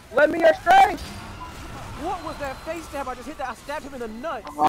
Lend me your strength! What was that face stab? I just hit that. I stabbed him in the nuts.